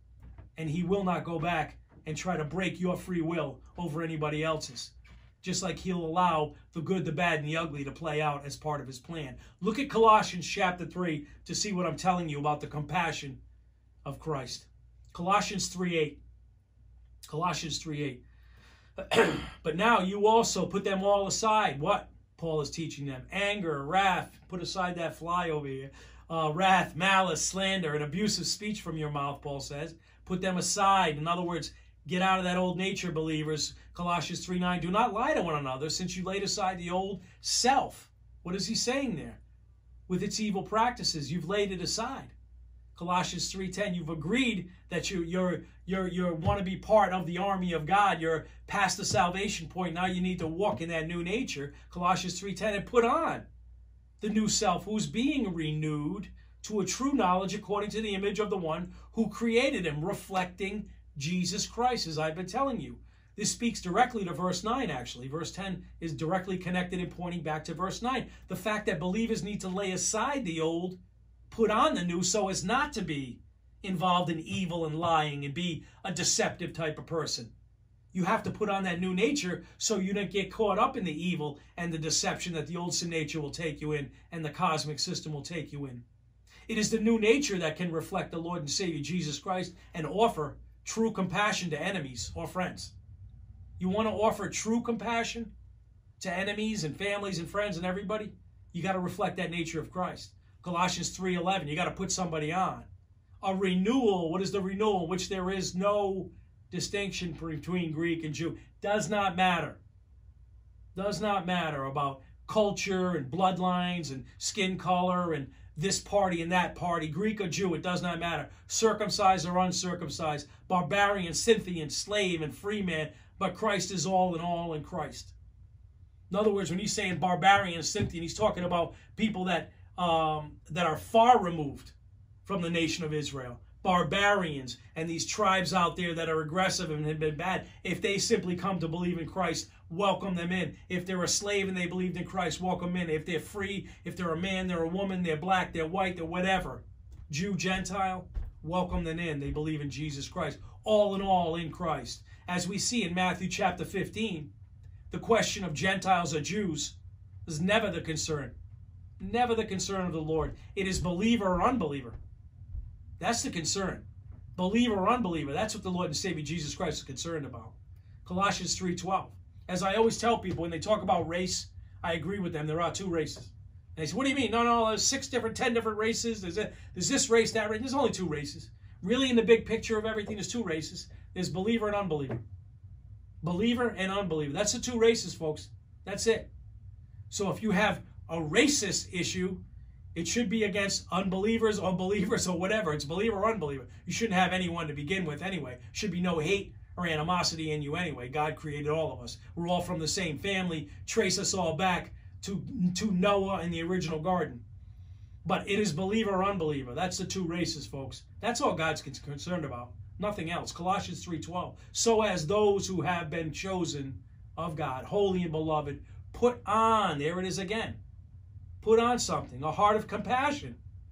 And he will not go back and try to break your free will over anybody else's. Just like he'll allow the good, the bad, and the ugly to play out as part of his plan. Look at Colossians chapter three to see what I'm telling you about the compassion of Christ. Colossians three eight. Colossians three eight. But now you also put them all aside. What? Paul is teaching them. Anger, wrath. Put aside that fly over here. Uh, wrath, malice, slander, and abusive speech from your mouth, Paul says. Put them aside. In other words, get out of that old nature, believers. Colossians three nine. Do not lie to one another, since you laid aside the old self. What is he saying there? With its evil practices, you've laid it aside. Colossians three ten. You've agreed that you you're you're you want to be part of the army of God. You're past the salvation point. Now you need to walk in that new nature. Colossians three ten. And put on the new self, who's being renewed to a true knowledge according to the image of the one who created him, reflecting Jesus Christ, as I've been telling you. This speaks directly to verse nine, actually. Verse ten is directly connected and pointing back to verse nine. The fact that believers need to lay aside the old, put on the new, so as not to be involved in evil and lying and be a deceptive type of person. You have to put on that new nature so you don't get caught up in the evil and the deception that the old sin nature will take you in and the cosmic system will take you in. It is the new nature that can reflect the Lord and Savior Jesus Christ and offer true compassion to enemies or friends. You want to offer true compassion to enemies and families and friends and everybody? You got to reflect that nature of Christ. Colossians three eleven, you got to put somebody on. A renewal, what is the renewal? Which there is no distinction between Greek and Jew. Does not matter. Does not matter about culture and bloodlines and skin color and this party and that party, Greek or Jew, it does not matter, circumcised or uncircumcised, barbarian, Scythian, slave, and free man, but Christ is all in all in Christ. In other words, when he's saying barbarian, Scythian, he's talking about people that, um, that are far removed from the nation of Israel. Barbarians and these tribes out there that are aggressive and have been bad, if they simply come to believe in Christ, welcome them in. If they're a slave and they believed in Christ, welcome them in. If they're free, if they're a man, they're a woman, they're black, they're white, they're whatever, Jew, Gentile, welcome them in. They believe in Jesus Christ. All in all in Christ. As we see in Matthew chapter fifteen, the question of Gentiles or Jews is never the concern. Never the concern of the Lord. It is believer or unbeliever. That's the concern. Believer or unbeliever. That's what the Lord and Savior Jesus Christ is concerned about. Colossians three twelve. As I always tell people when they talk about race, I agree with them. There are two races. And they say, what do you mean? No, no, there's six different, ten different races. There's, a, there's this race, that race. There's only two races. Really, in the big picture of everything, there's two races. There's believer and unbeliever. Believer and unbeliever. That's the two races, folks. That's it. So if you have a racist issue, it should be against unbelievers or believers or whatever. It's believer or unbeliever. You shouldn't have anyone to begin with anyway. Should be no hate or animosity in you anyway. God created all of us. We're all from the same family. Trace us all back to, to Noah and the original garden. But it is believer or unbeliever. That's the two races, folks. That's all God's concerned about. Nothing else. Colossians three twelve. So as those who have been chosen of God, holy and beloved, put on, there it is again, put on something, a heart of compassion.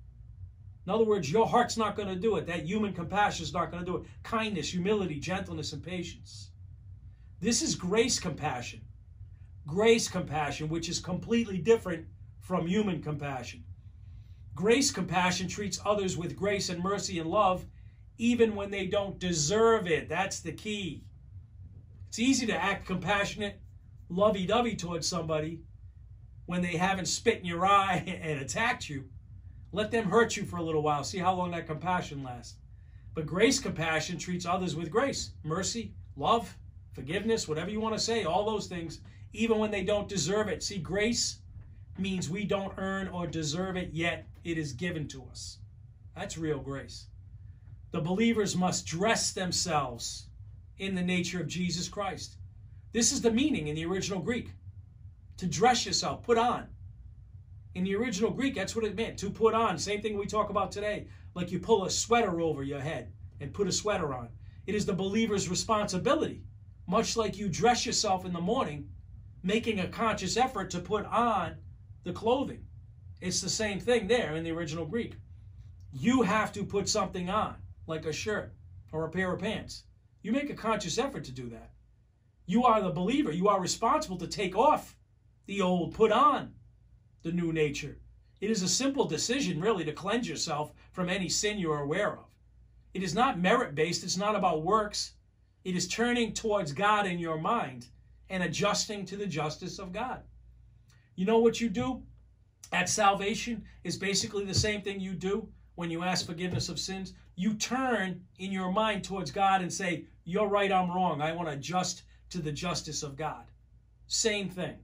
In other words, your heart's not going to do it. That human compassion is not going to do it. Kindness, humility, gentleness, and patience. This is grace compassion. Grace compassion, which is completely different from human compassion. Grace compassion treats others with grace and mercy and love, even when they don't deserve it. That's the key. It's easy to act compassionate, lovey-dovey towards somebody when they haven't spit in your eye and attacked you. Let them hurt you for a little while. See how long that compassion lasts. But grace compassion treats others with grace, mercy, love, forgiveness, whatever you want to say, all those things, even when they don't deserve it. See, grace means we don't earn or deserve it, yet it is given to us. That's real grace. The believers must dress themselves in the nature of Jesus Christ. This is the meaning in the original Greek. To dress yourself, put on. In the original Greek, that's what it meant, to put on. Same thing we talk about today. Like you pull a sweater over your head and put a sweater on. It is the believer's responsibility, much like you dress yourself in the morning, making a conscious effort to put on the clothing. It's the same thing there in the original Greek. You have to put something on, like a shirt or a pair of pants. You make a conscious effort to do that. You are the believer. You are responsible to take off the old, put on the new nature. It is a simple decision, really, to cleanse yourself from any sin you are aware of. It is not merit-based. It's not about works. It is turning towards God in your mind and adjusting to the justice of God. You know what you do at salvation is basically the same thing you do when you ask forgiveness of sins. You turn in your mind towards God and say, you're right, I'm wrong. I want to adjust to the justice of God. Same thing.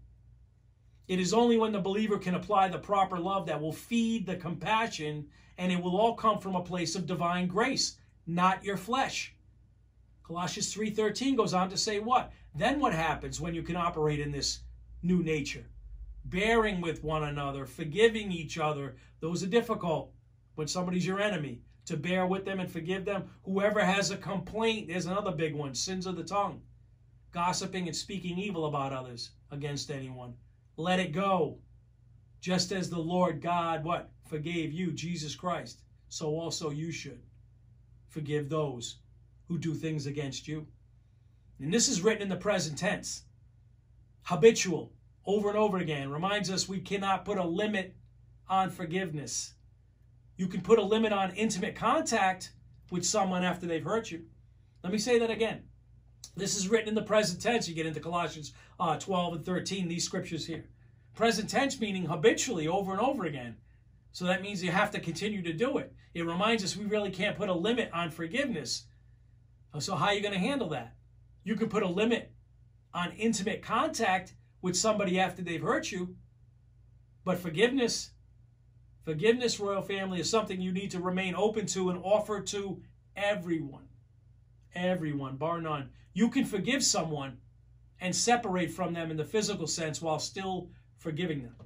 It is only when the believer can apply the proper love that will feed the compassion, and it will all come from a place of divine grace, not your flesh. Colossians three thirteen goes on to say what? Then what happens when you can operate in this new nature? Bearing with one another, forgiving each other. Those are difficult when somebody's your enemy. To bear with them and forgive them. Whoever has a complaint, there's another big one, sins of the tongue. Gossiping and speaking evil about others against anyone. Let it go. Just as the Lord God, what? Forgave you, Jesus Christ. So also you should forgive those who do things against you. And this is written in the present tense. Habitual, over and over again. Reminds us we cannot put a limit on forgiveness. You can put a limit on intimate contact with someone after they've hurt you. Let me say that again. This is written in the present tense. You get into Colossians uh, twelve and thirteen, these scriptures here. Present tense meaning habitually, over and over again. So that means you have to continue to do it. It reminds us we really can't put a limit on forgiveness. So how are you going to handle that? You can put a limit on intimate contact with somebody after they've hurt you. But forgiveness, Forgiveness, royal family, is something you need to remain open to and offer to everyone. Everyone, bar none. You can forgive someone and separate from them in the physical sense while still forgiving them.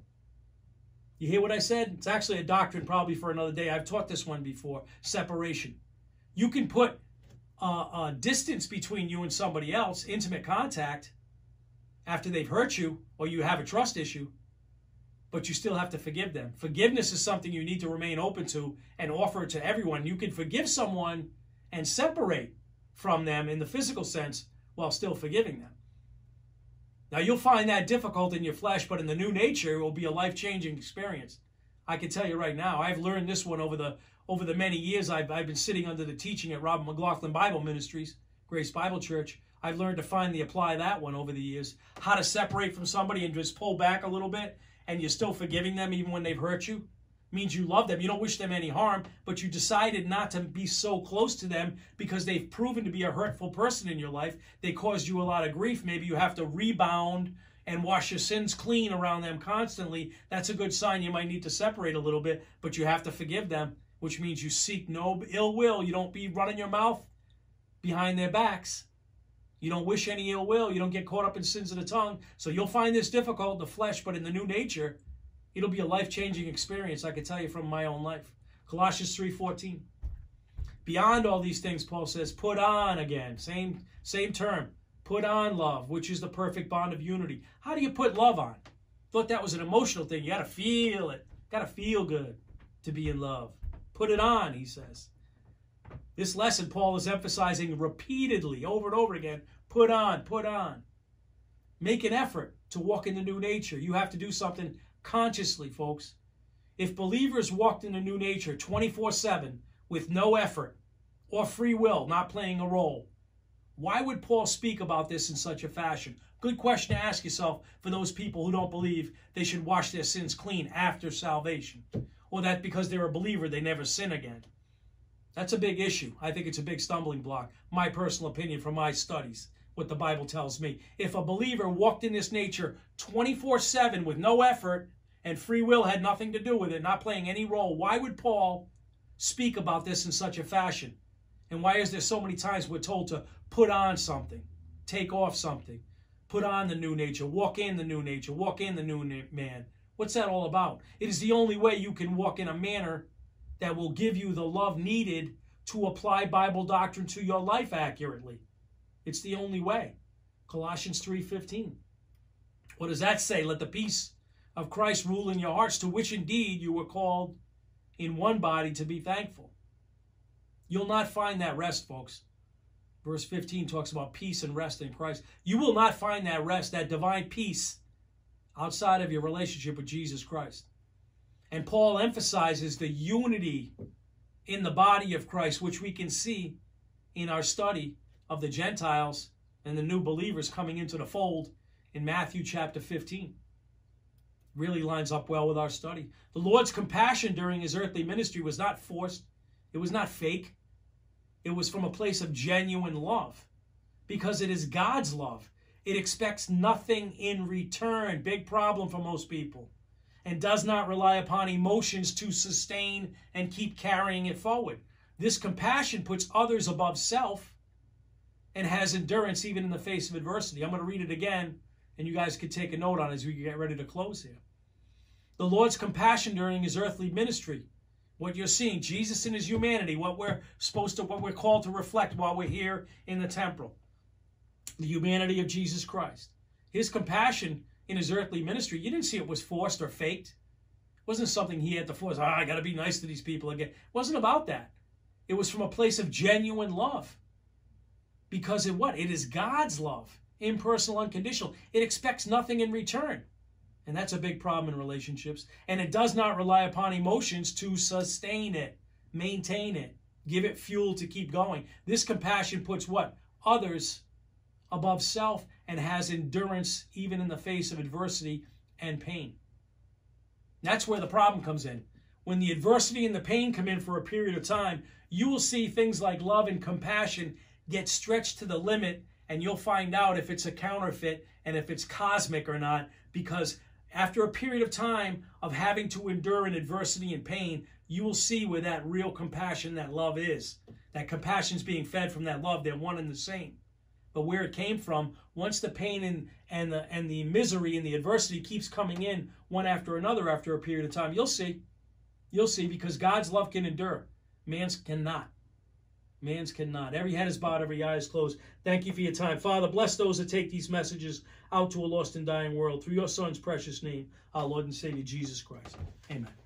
You hear what I said? It's actually a doctrine probably for another day. I've taught this one before. Separation. You can put uh, a distance between you and somebody else, intimate contact, after they've hurt you or you have a trust issue, but you still have to forgive them. Forgiveness is something you need to remain open to and offer it to everyone. You can forgive someone and separate from them in the physical sense while still forgiving them. Now, you'll find that difficult in your flesh, but in the new nature, it will be a life-changing experience. I can tell you right now, I've learned this one over the over the many years I've, I've been sitting under the teaching at Robert McLaughlin Bible Ministries, Grace Bible Church. I've learned to finally apply that one over the years. How to separate from somebody and just pull back a little bit, and you're still forgiving them even when they've hurt you. Means you love them. You don't wish them any harm, but you decided not to be so close to them because they've proven to be a hurtful person in your life. They caused you a lot of grief. Maybe you have to rebound and wash your sins clean around them constantly. That's a good sign you might need to separate a little bit, but you have to forgive them, which means you seek no ill will. You don't be running your mouth behind their backs. You don't wish any ill will. You don't get caught up in sins of the tongue. So you'll find this difficult in the flesh, but in the new nature, it'll be a life-changing experience, I can tell you from my own life. Colossians three fourteen. Beyond all these things, Paul says, put on again. Same, same term. Put on love, which is the perfect bond of unity. How do you put love on? Thought that was an emotional thing. You got to feel it. Got to feel good to be in love. Put it on, he says. This lesson, Paul is emphasizing repeatedly, over and over again, put on, put on. Make an effort to walk in the new nature. You have to do something consciously, folks. If believers walked in the new nature twenty-four seven with no effort or free will, not playing a role, why would Paul speak about this in such a fashion? Good question to ask yourself for those people who don't believe they should wash their sins clean after salvation, or that because they're a believer they never sin again. That's a big issue. I think it's a big stumbling block. My personal opinion from my studies, what the Bible tells me. If a believer walked in this nature twenty-four seven with no effort and free will had nothing to do with it, not playing any role, why would Paul speak about this in such a fashion? And why is there so many times we're told to put on something, take off something, put on the new nature, walk in the new nature, walk in the new man? What's that all about? It is the only way you can walk in a manner that will give you the love needed to apply Bible doctrine to your life accurately. It's the only way. Colossians three fifteen. What does that say? Let the peace of Christ rule in your hearts, to which indeed you were called in one body to be thankful. You'll not find that rest, folks. Verse fifteen talks about peace and rest in Christ. You will not find that rest, that divine peace, outside of your relationship with Jesus Christ. And Paul emphasizes the unity in the body of Christ, which we can see in our study of the Gentiles and the new believers coming into the fold in Matthew chapter fifteen. Really lines up well with our study. The Lord's compassion during his earthly ministry was not forced. It was not fake. It was from a place of genuine love, because it is God's love. It expects nothing in return. Big problem for most people. And does not rely upon emotions to sustain and keep carrying it forward. This compassion puts others above self and has endurance even in the face of adversity. I'm going to read it again, and you guys can take a note on it as we get ready to close here. The Lord's compassion during his earthly ministry. What you're seeing, Jesus in his humanity, what we're supposed to, what we're called to reflect while we're here in the temporal. The humanity of Jesus Christ. His compassion in his earthly ministry, you didn't see it was forced or faked. It wasn't something he had to force. Oh, I got to be nice to these people again. It wasn't about that. It was from a place of genuine love. Because it what? It is God's love. Impersonal, unconditional. It expects nothing in return. And that's a big problem in relationships. And it does not rely upon emotions to sustain it, maintain it, give it fuel to keep going. This compassion puts what? Others above self and has endurance even in the face of adversity and pain. That's where the problem comes in. When the adversity and the pain come in for a period of time, you will see things like love and compassion get stretched to the limit, and you'll find out if it's a counterfeit and if it's cosmic or not, because after a period of time of having to endure in adversity and pain, you will see where that real compassion, that love is. That compassion is being fed from that love. They're one and the same. But where it came from, once the pain and, and, the, and the misery and the adversity keeps coming in one after another after a period of time, you'll see. You'll see, because God's love can endure. Man's cannot. Man's cannot. Every head is bowed, every eye is closed. Thank you for your time. Father, bless those that take these messages out to a lost and dying world. Through your Son's precious name, our Lord and Savior, Jesus Christ. Amen.